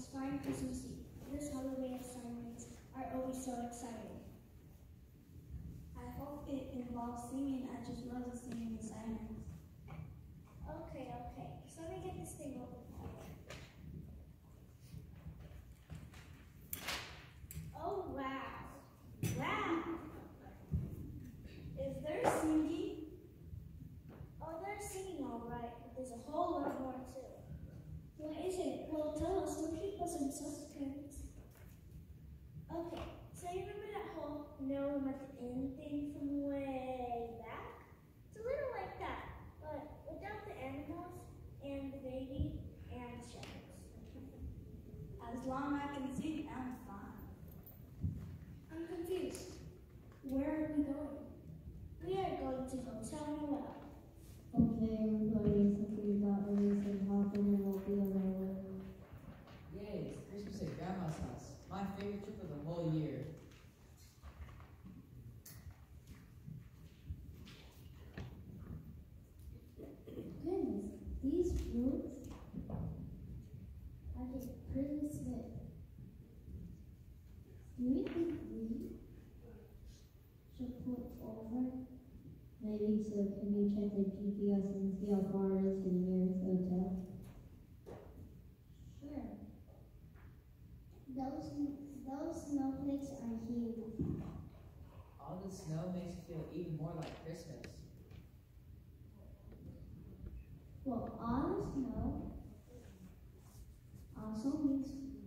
fine Christmas Eve. This holiday assignments are always so exciting. I hope it involves singing as well as singing assignments. Okay. So let me get this thing open. Oh, wow. Wow. Is there singing? Oh, they're singing all right, but there's a whole lot more too. What is it? Well, tell us. Don't keep us in suspense. Okay, so you remember that whole no at the end thing from way back? It's a little like that, but without the animals and the baby and the shepherds. As long as I can sing, I'm fine. I'm confused. Where are we going? We are going to Hotel Noel. Okay, everybody, something about Elise and Hawthorne and we'll be on our way. Yay, it's Christmas at Grandma's house. My favorite trip of the whole year. Goodness, these rooms are just pretty slick. Do you think we should put over? Maybe so can you check the GPS and see how far it is to the nearest hotel? Sure. Those snowflakes are huge. All the snow makes it feel even more like Christmas. Well, all the snow also means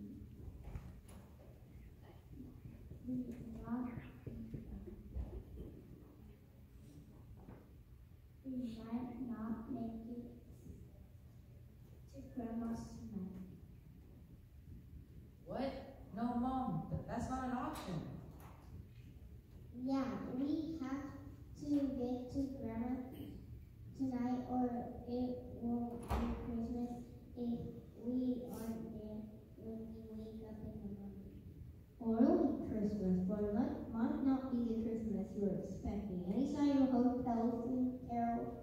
we might not make it to Grandma's tonight. What? No, Mom, that's not an option. Yeah, we have to get to Grandma tonight or it won't be Christmas if we aren't there when we wake up in the morning. Or it'll be Christmas, but it might not be the Christmas you're expecting. Any sign of hotel theme, Carol?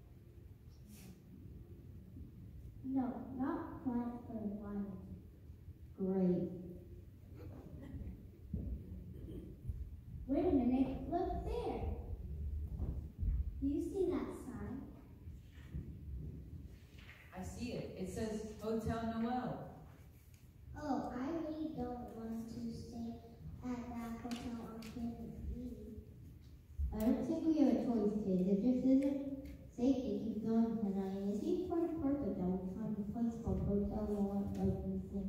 No, not quite for a while. Great. Wait a minute, look there. Do you see that sign? I see it. It says Hotel Noel. Oh, I really don't want to stay at that hotel on Christmas Eve. I don't think we have a choice, kids. It just isn't safe to keep going tonight. And it seems quite perfect that we find a place called Hotel Noel like we think.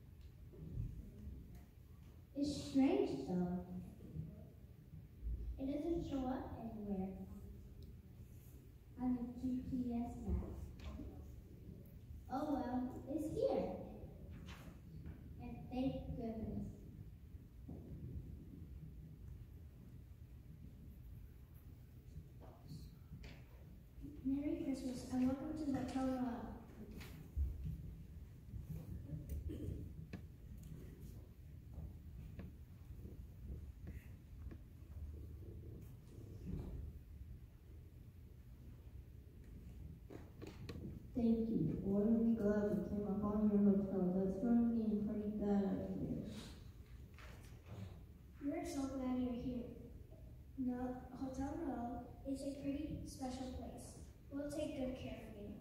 It's strange though. It doesn't show up anywhere on the GPS map. Oh well, it's here. And thank goodness. Merry Christmas and welcome to Hotel Noel. Thank you. Boy, are we glad we came up on your hotel. That's going to be pretty bad up here. We're so glad you're here. No, Hotel Noel is a pretty special place. We'll take good care of you.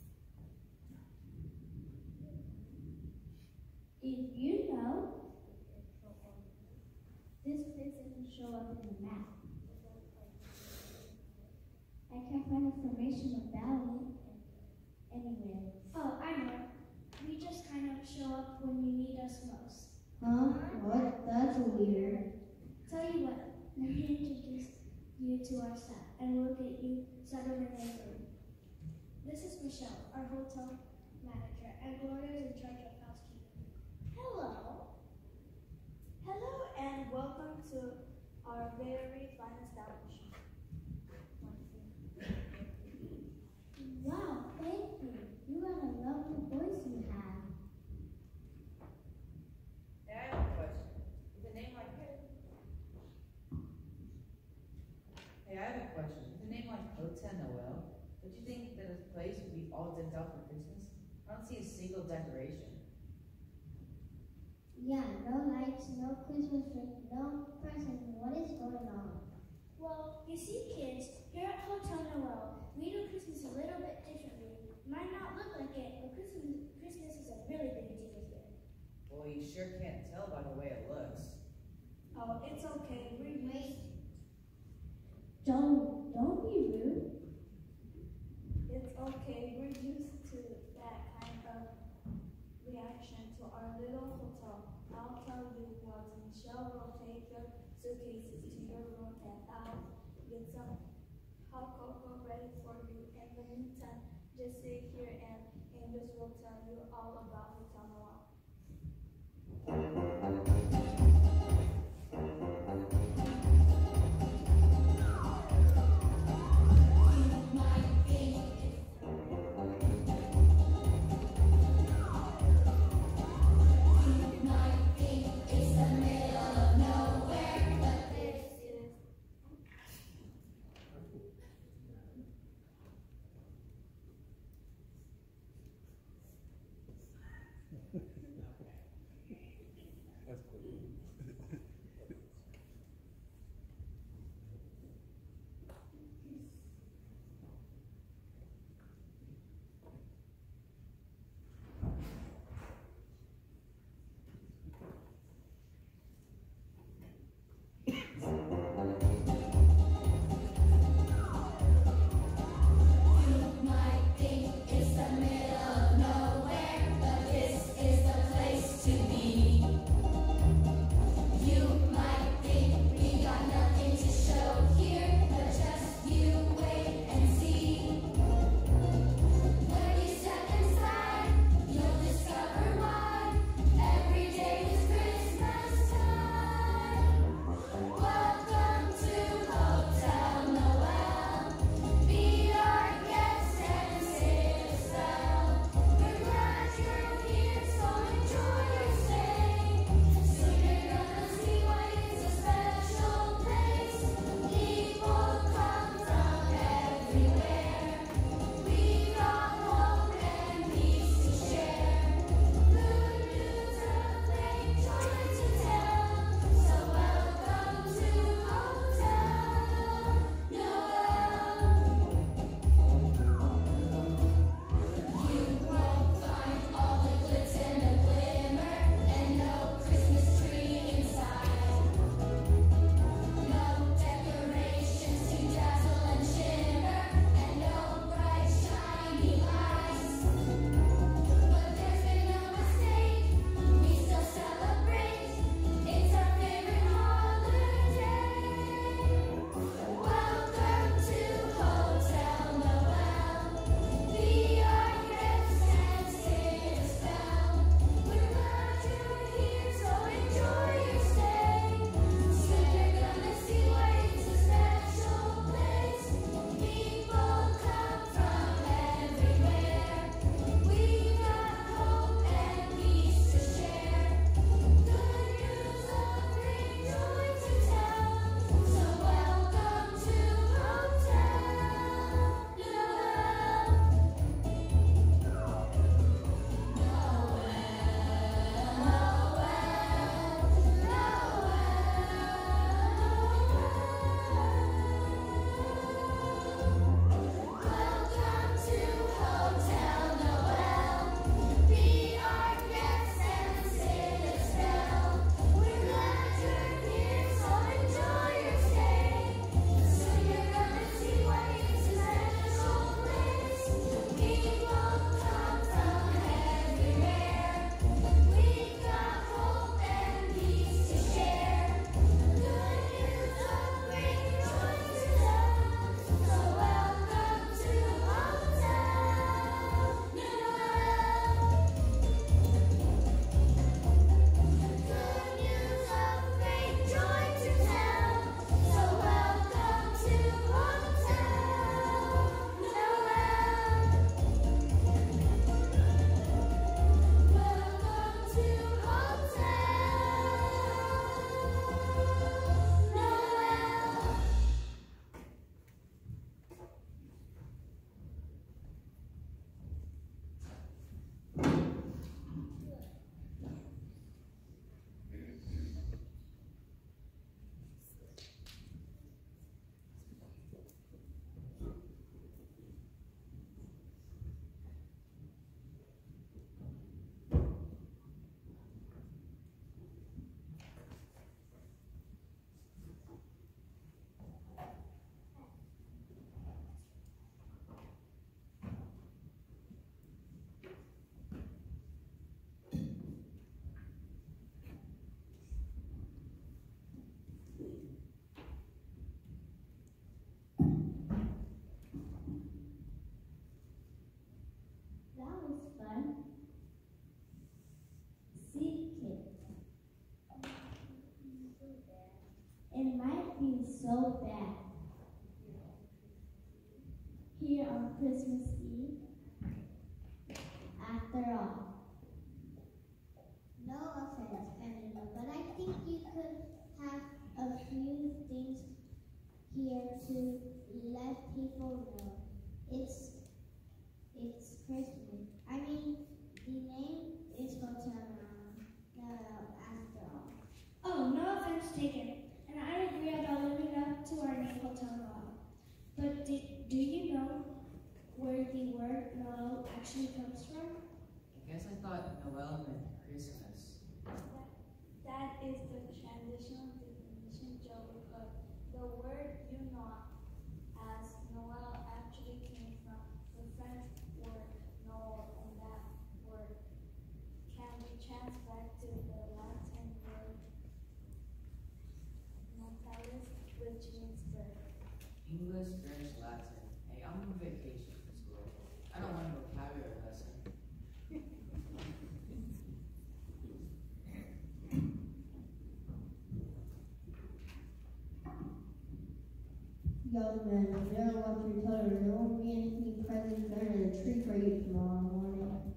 If you know, this place doesn't show up in the map. I can't find information about it anywhere. Oh, I know. We just kind of show up when you need us most. Huh? What? That's weird. Tell you what, let me introduce you to our staff, and we'll get you settled in your room. This is Michelle, our hotel manager, and Gloria is in charge of housekeeping. Hello. Hello, and welcome to our very fine establishment. Wow, thank you. You got a lovely voice you have. Hey, I have a question. With a name like Hey, I have a question. With a name like Hotel Noel, don't you think that a place would be all decked out for Christmas? I don't see a single decoration. Yeah, no lights, no Christmas tree, no presents. What is going on? Well, you see, kids, here at Hotel Noel, we do Christmas a little bit differently. Might not look like it, but Christmas is a really big deal here. Well, you sure can't tell by the way it looks. Oh, it's okay. Wait. Don't be rude. It's okay. We're used to that kind of reaction to our little hotel. I'll tell you what, Michelle will take your suitcases to your room and I'll get some hot cocoa ready for you. In the meantime, just sit here and Angels will tell you all about Hotel Noel. so bad. Here on Christmas Eve, after all. No offense, Canada, but I think you could have a few things here to let people know it's Christmas. I mean, the name is Hotel after all. Oh, no offense taken. And I agree about living up to our name, Hotel Noel. But do you know where the word Noel actually comes from? I guess I thought Noel meant Christmas. That is the traditional definition, Joey, but the word you know as Noel actually came from the French word Noel, and that word can be translated to the Latin word natalis, which means birth. English, French, Latin. Hey, I'm on vacation from school. I don't want a vocabulary lesson. Young man, if you don't watch your television, there won't be any presents under the tree for you tomorrow morning.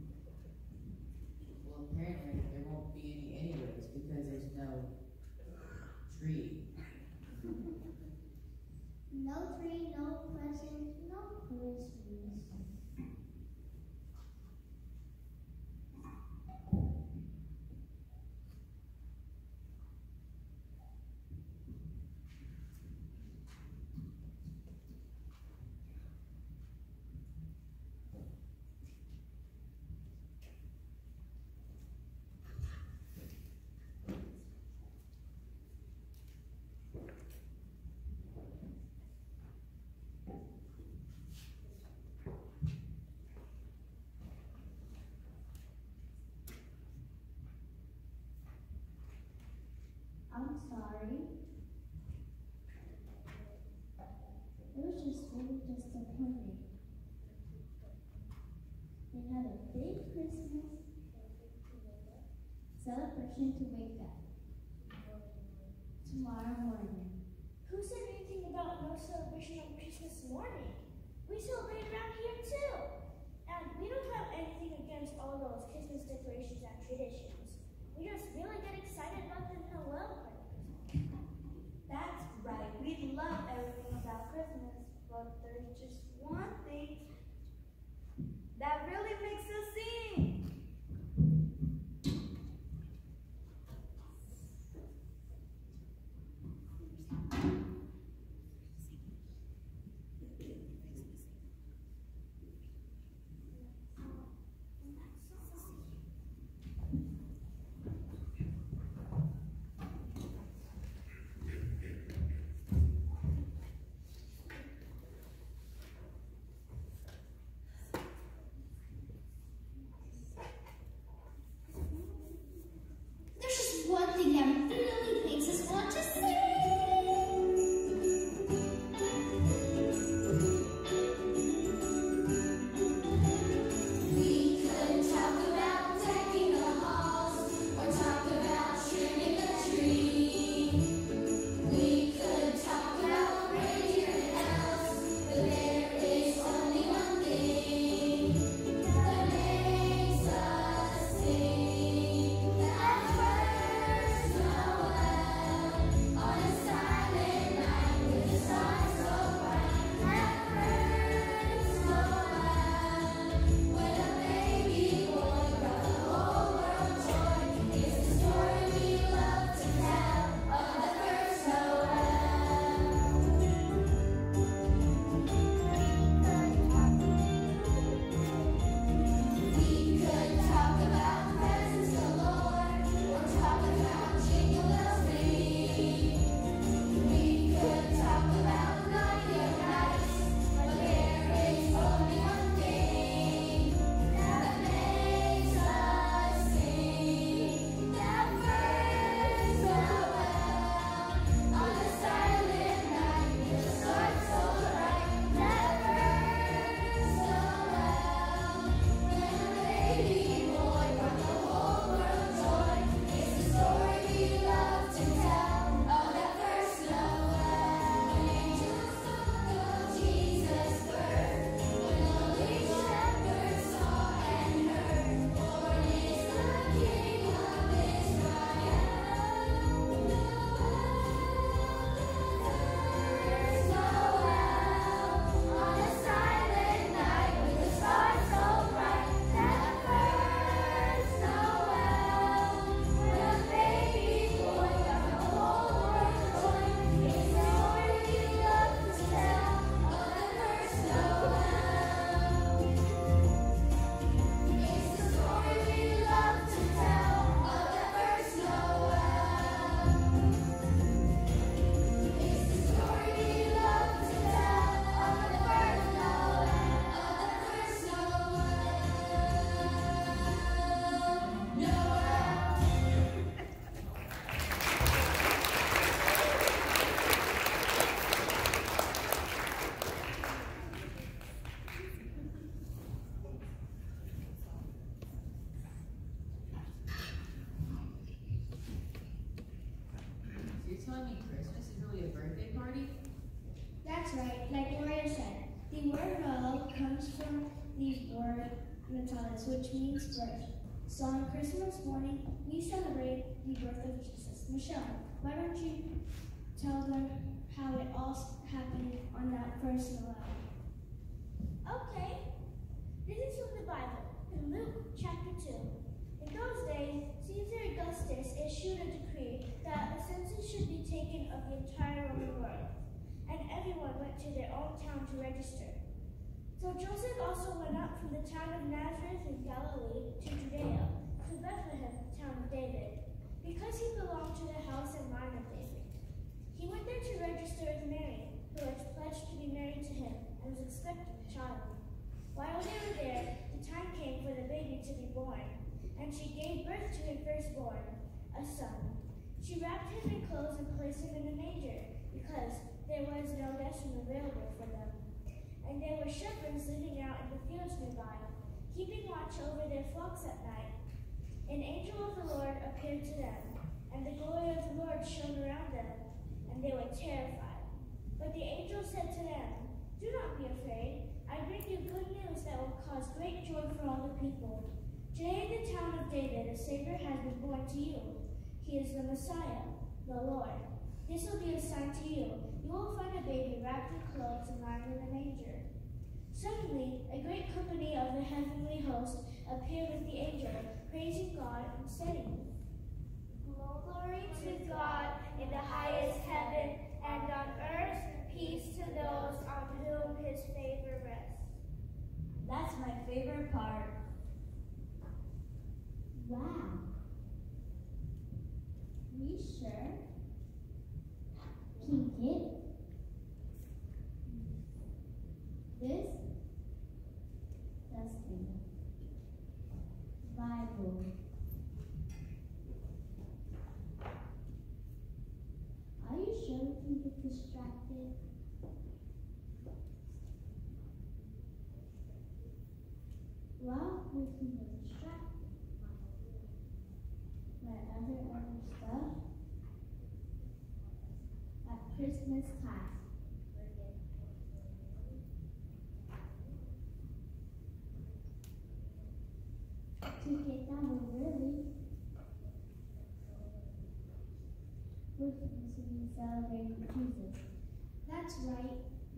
Well, apparently there won't be any anyways because there's no tree. No tree, no presents, no Christmas. I'm sorry. It was just really disappointing. We had a big Christmas celebration to wake up tomorrow morning. Who said anything about no celebration on Christmas morning? We celebrate around here too. And we don't have anything against all those Christmas decorations and traditions. We just really get excited about the Noel part of Christmas. That's right. We love everything about Christmas, but there's just one thing that really makes us sing. The word Noel comes from the word natalis, which means birth. So on Christmas morning, we celebrate the birth of Jesus. Michelle, why don't you tell them how it all happened on that first Noel? Okay, this is from the Bible, in Luke chapter 2. In those days, Caesar Augustus issued a decree that a census should be taken of the entire Roman world, and everyone went to their own town to register. So Joseph also went up from the town of Nazareth in Galilee to Judea, to Bethlehem, the town of David, because he belonged to the house and line of David. He went there to register with Mary, who was pledged to be married to him and was expecting a child. While they were there, the time came for the baby to be born, and she gave birth to her firstborn, a son. She wrapped him in clothes and placed him in a manger, because there was no guest room available for them. And there were shepherds living out in the fields nearby, keeping watch over their flocks at night. An angel of the Lord appeared to them, and the glory of the Lord shone around them, and they were terrified. But the angel said to them, "Do not be afraid. I bring you good news that will cause great joy for all the people. Today in the town of David, a Savior has been born to you. He is the Messiah, the Lord. This will be a sign to you. You will find a baby wrapped in clothes and lying in a manger." Suddenly, a great company of the heavenly host appeared with the angel, praising God and saying, "Glory to God in the highest heaven, and on earth peace to those on whom his favor rests." That's my favorite part. Wow. We sure can get this dusty Bible. Are you sure we can get distracted? Well, we can get distracted by other stuff at Christmas class. To get that early, we're supposed to be celebrating Jesus. That's right.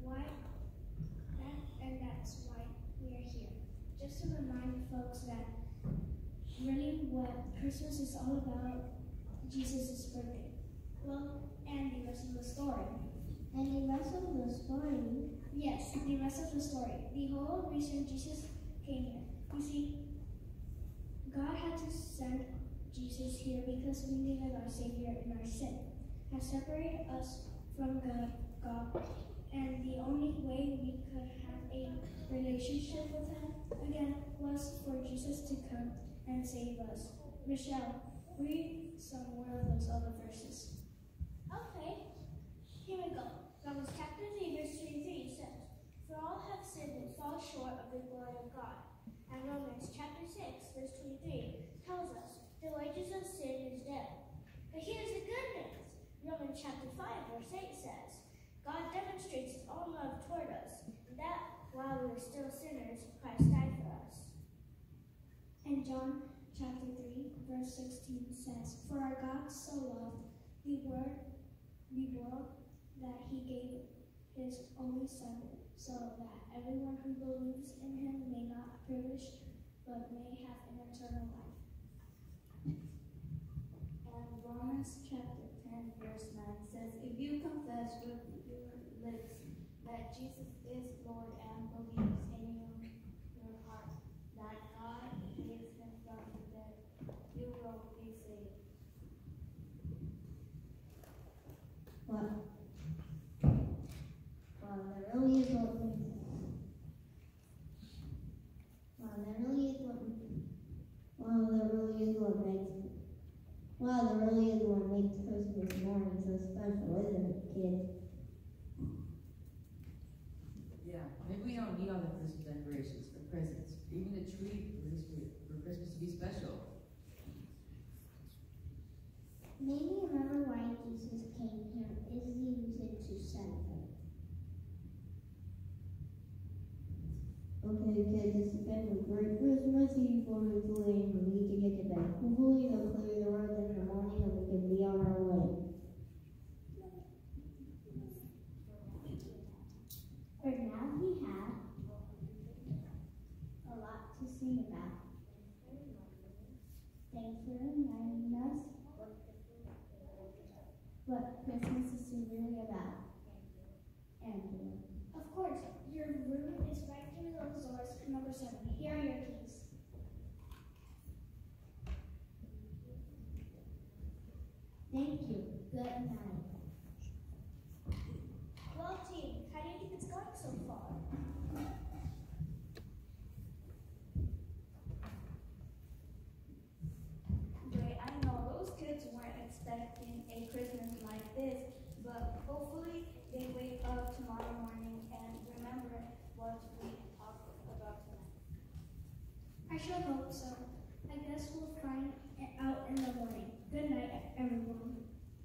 That's why we are here. Just to remind folks that really what Christmas is all about, Jesus' birthday. Well, and the rest of the story. And the rest of the story, Yes, the rest of the story. The whole reason Jesus came here. You see, God had to send Jesus here because we needed our Savior in our sin. Has separated us from God, and the only way we could have a relationship with Him again was for Jesus to come and save us. Michelle, read some more of those other verses. Okay, here we go. Romans chapter 3, verse 23 says, "For all have sinned and fall short of the glory of God." And Romans chapter 6, verse 23 tells us, "The wages of sin is death." But here's the good news. Romans chapter 5, verse 8 says, "God demonstrates his own love toward us, and that while we were still sinners, Christ died for us." And John chapter 3, verse 16 says, "For our God so loved the world that he gave his only Son, so that everyone who believes in him may not perish, but may have an eternal life." And Romans chapter 10, verse 9 says, "If you confess with your lips that Jesus is Lord and believe in your heart that God raised him from the dead, you will be saved." That really is what makes Christmas morning so special, isn't it, kids? Yeah, maybe we don't need all the Christmas decorations or presents, or even a tree for Christmas to be special. Maybe remember why Jesus came here is the reason to celebrate. Okay, kids, it's been a great Christmas Eve for me and we need to get to bed. Hopefully they'll clear the roads in the morning and we can be on our way. For now, we have a lot to sing about. Thanks for reminding us what Christmas is really about. Andrew. Of course, your room is right through those doors, number 7. Here are your keys. Thank you. Good night. Well, team, how do you think it's going so far? Great, I know those kids weren't expecting a Christmas like this, but hopefully they wake up tomorrow morning and remember what we talked about tonight. I sure hope so. I guess we'll find it out in the morning. Good night, everyone.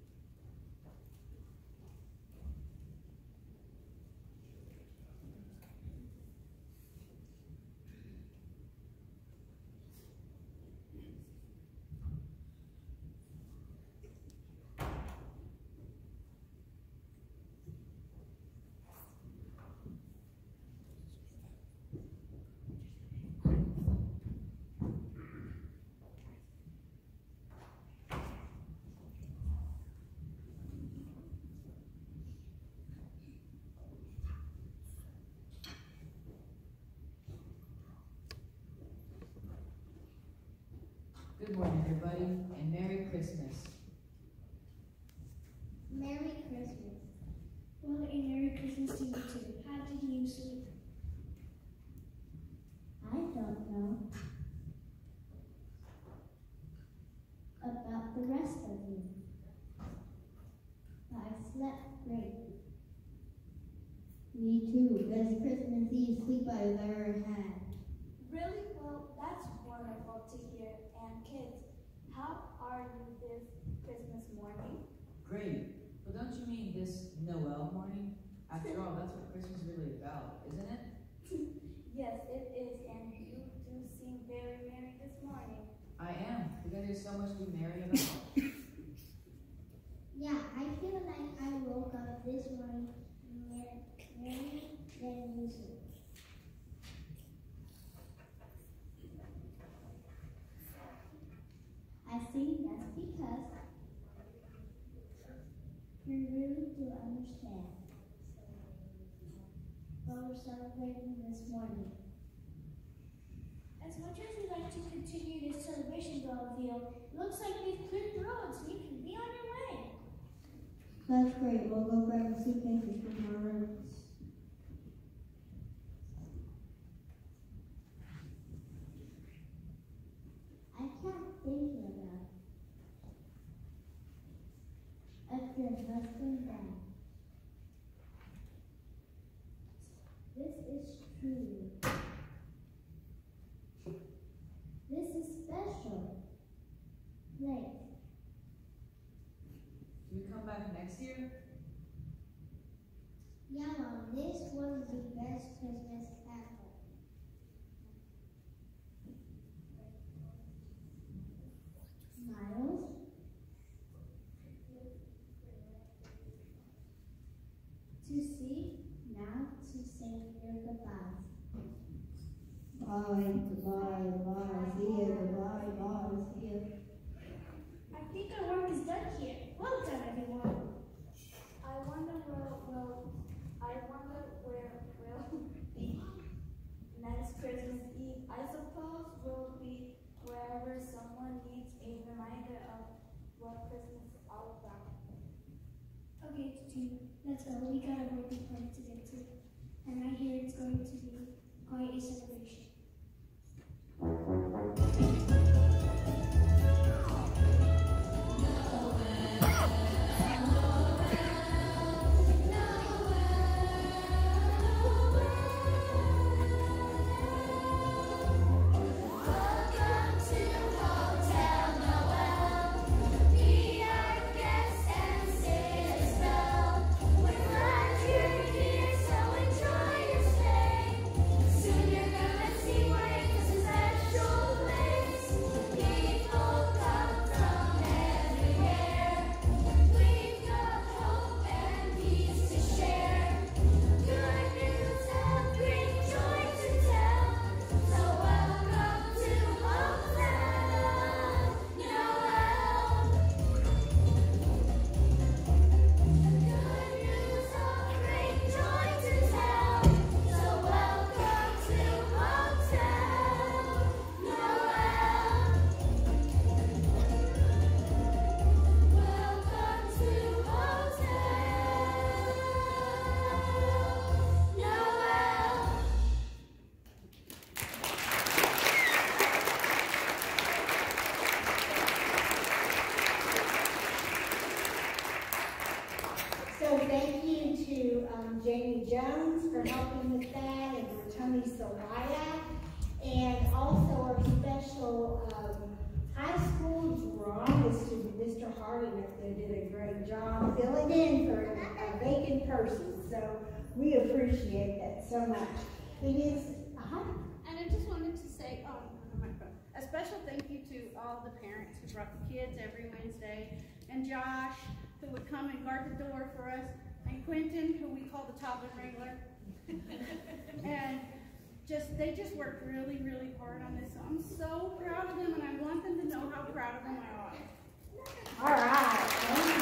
Good morning, everybody, and Merry Christmas. Merry Christmas. Well, a Merry Christmas to you too. How did you sleep? I don't know about the rest of you, but I slept great. Me too. Best Christmas Eve sleep I've ever had. Really? Well, that's wonderful to hear. And kids, how are you this Christmas morning? Great. But don't you mean this Noel morning? After all, that's what Christmas is really about, isn't it? Yes, it is, and you do seem very merry this morning. I am, because there's so much to be merry about. Yeah, I feel like I woke up this morning merry than usual. I think that's because you really do understand what we're celebrating this morning. As much as we'd like to continue this celebration, Belleville, it looks like we've cleared the roads. You can be on your way. That's great. We'll go grab the suitcases from our rooms. I kept thinking about if your husband died. This is true. This is special. Like, Do we come back next year? yeah, Mom, this was the best Christmas ever. Miles? To see, now to say your goodbyes. Bye, goodbye, bye, see you, goodbye, bye, see you. I think our work is done here. Well done, everyone. I wonder where will be next Christmas Eve. I suppose will be wherever someone needs a reminder of what Christmas is all about. Okay, team, let's go. We got a birthday party to get to. And I hear it's going to be quite a celebration. We're glad you're here, so enjoy your stay. Soon you're Jones for helping with that, and for Tony Salaya, and also our special high school drama student, Mr. Harding up there did a great job filling in for a vacant person. So we appreciate that so much. It is, And I just wanted to say, a special thank you to all the parents who brought the kids every Wednesday, and Josh, who would come and guard the door for us, and Quentin, who we call the toddler wrangler. And they just worked really, really hard on this. So I'm so proud of them, and I want them to know how proud of them I am. all right.